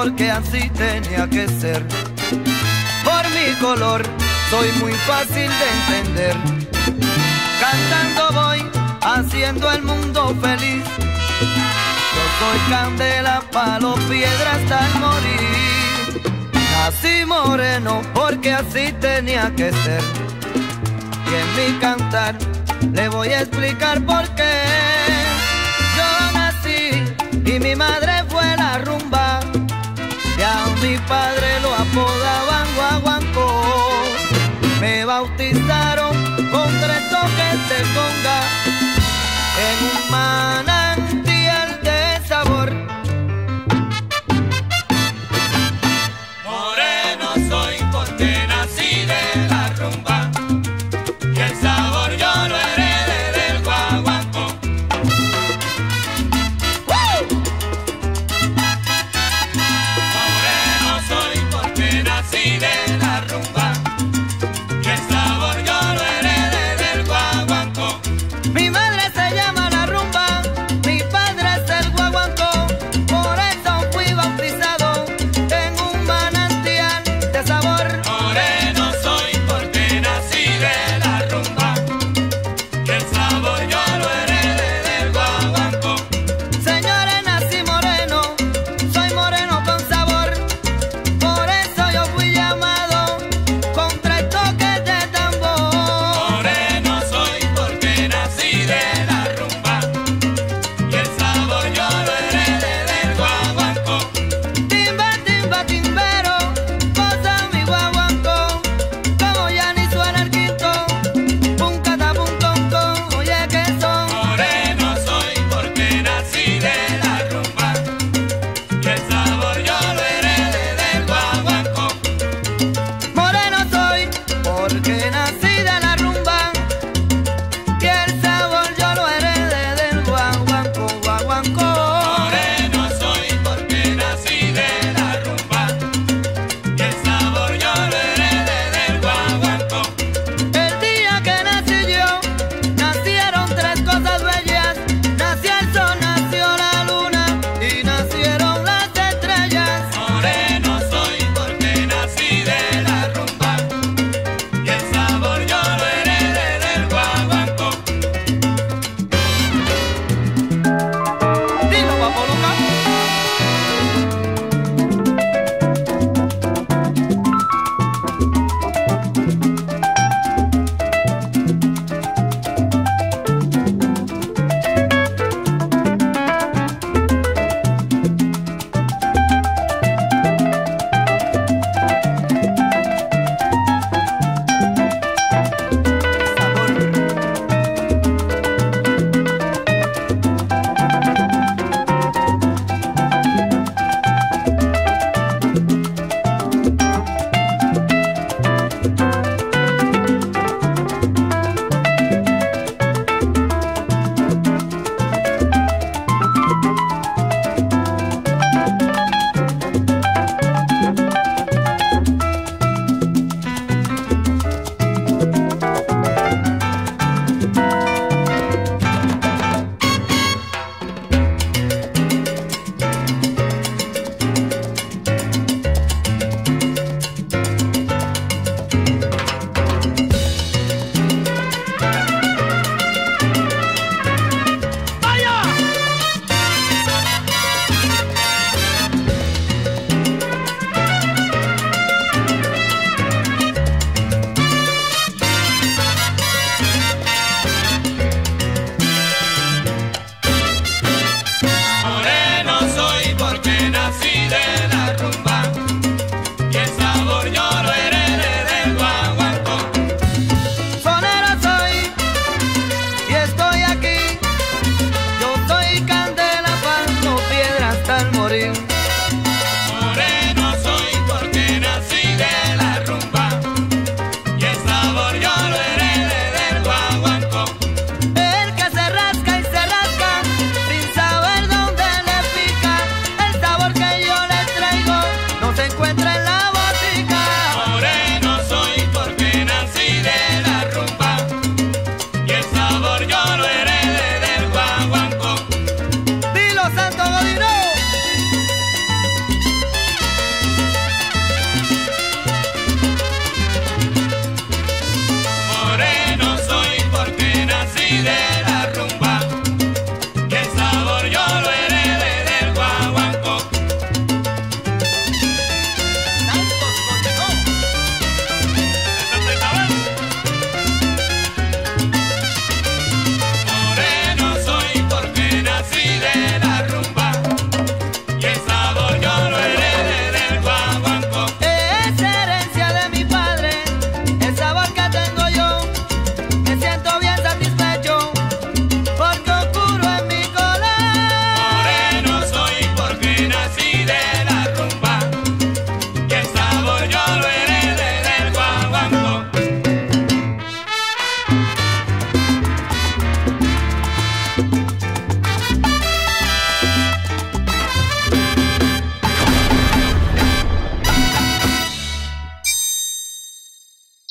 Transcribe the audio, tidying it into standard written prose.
porque así tenía que ser. Por mi color soy muy fácil de entender. Cantando voy haciendo el mundo feliz. Yo soy candela, palo, piedra hasta el morir. Nací moreno porque así tenía que ser. Y en mi cantar le voy a explicar por qué. Yo nací y mi madre fue la rumba, y a mi padre lo apodaban guaguancó. Me bautizaron con 3 toques de conga en un manantial de sabor. Moreno soy porque nací de la rumba, y el sabor yo lo heredé del guaguancó. Moreno soy porque nací de la rumba, y el sabor yo lo heredé del guaguancó. Mi madre se llama la rumba, mi padre es el guaguancó. Por eso fui bautizado en un manantial de sabor.